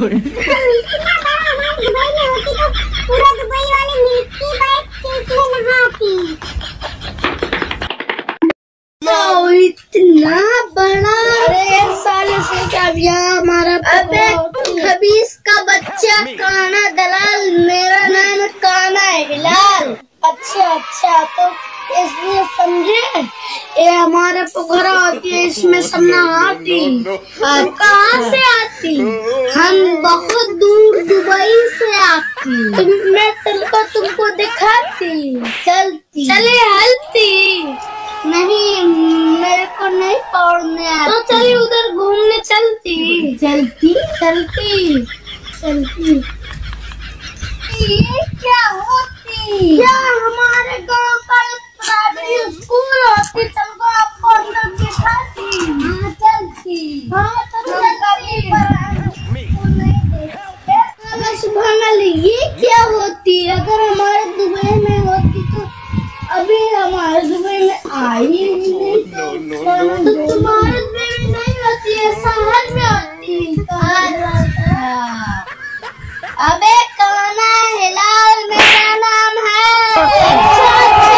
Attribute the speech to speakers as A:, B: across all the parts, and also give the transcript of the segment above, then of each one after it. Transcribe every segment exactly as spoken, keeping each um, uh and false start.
A: पूरा दुबई वाली milky bike से इसमें नहाती। इतना बड़ा, अरे साल से क्या हमारा। अबे खबीस का बच्चा काना दलाल, मेरा नाम काना है हिलाल। अच्छा अच्छा, तो इसलिए समझे ये हमारे पोखरा होती है, इसमें सब नहाती। कहाँ से आती? हम बहुत दूर दुबई से आती। तुम मैं तुमको तुमको दिखाती, चलती चले हलती नहीं, मेरे को नहीं पौड़ने आती। तो चलिए उधर घूमने चलती चलती चलती चलती। ये क्या होती? क्या हमारे गांव का प्राइवेट स्कूल होती? चलो आपको अंदर दिखाती। हाँ चलती, हाँ चलो कभी ये क्या होती? अगर हमारे दुबई में होती तो अभी हमारे दुबई में आई ही नहीं। तो तुम्हारे दुबई में नहीं होती है, शहर में होती। अबे काना हिलाल मेरा नाम है। अच्छा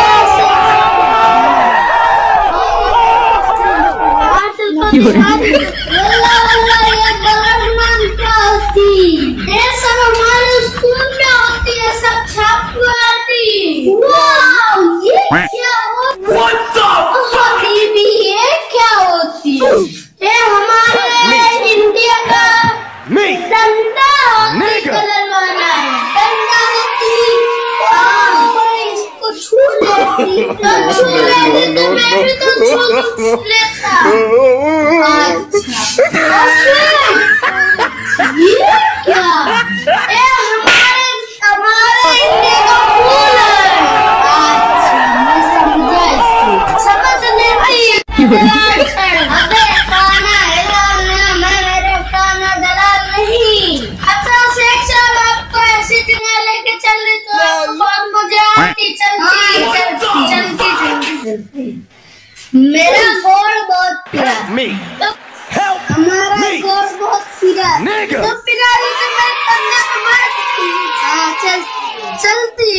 A: अच्छा, ये बड़ा नाम क्या होती? ये सब हमारे स्कूल में होती है, सब छाप आती। ये क्या होती? ये क्या होती? ये हमारे इंडिया का डंडा होती, कलर वाला डंडा होती। इसको छू लेती तो छू लेती तो मैं भी तो छू लेता। अच्छा ये क्या? ये हमारे हमारे इंडिया का फूल है। अच्छा मैं समझा, इसको समझ लेती। अबे काना हिलाल नाम है मेरे, काना दलाल नहीं। अच्छा शेख साहब, आपको ऐसी जगह लेके चल रही तो बहुत मजा आती। चलती चलती चलती चलती चलती। मेरा गोड़ बहुत पीरा, हमारा गोड़ बहुत पीरा, तो पीरा तो मैं कंधे पे मारती। हाँ चल चलती।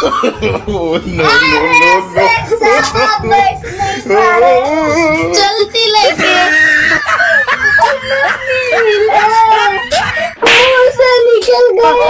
A: चलती लेके मुंह से निकल गए।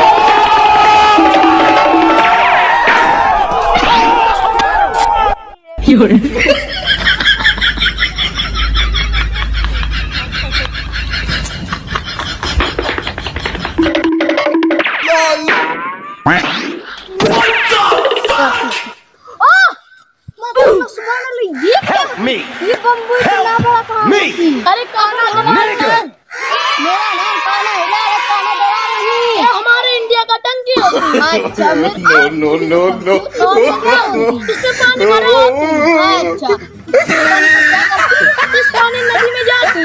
A: ये बम्बू इतना बड़ा कहाँ? अरे काना दलाल, मेरा नाम काना हिलाल, काना दलाल नहीं। ये हमारे इंडिया का टंकी होती। अच्छा नो नो नो नो, इससे पानी भरा होती। अच्छा इस पानी नदी में जाती।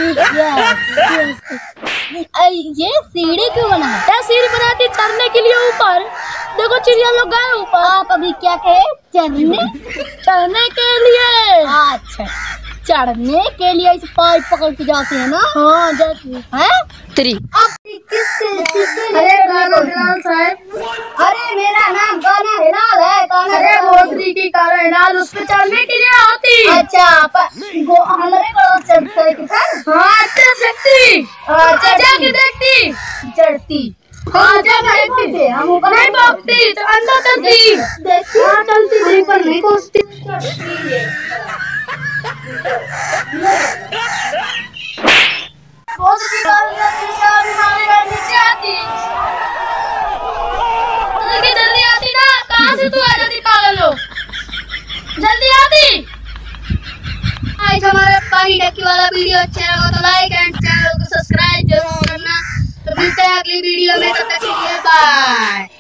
A: ये सीढ़ी क्यों बना है? सीढ़ी बनाती चढ़ने के लिए ऊपर। देखो चिड़िया लोग गए ऊपर। आप अभी क्या कहे? चढ़ने चढ़ने के लिए। अच्छा चढ़ने के लिए इस पाइप पकड़ के जाते हैं ना? हाँ जाती है। तेरी अरे काना हिलाल साहब, अरे मेरा नाम काना हिलाल है। काना गोत्री की काना हिलाल, उस पे चढ़ने के लिए आती। अच्छा हमारे को चढ़ सकती? हाँ चढ़ सकती। जाके देखती चढ़ती। हाँ जब देखती थे हम ऊपर नहीं पहुंचती तो अंदर चलती। देखती हाँ चलती थी पर नहीं पहुंचती। नीचे आती। जल्दी आती ना, कहाँ से तू आ जाती पागल हो? जल्दी आती। हमारे पानी टंकी वाला वीडियो अच्छा लगा तो लाइक एंड चैनल को सब्सक्राइब जरूर करना। तो मिलते हैं अगली वीडियो में, तब तक के लिए बाय।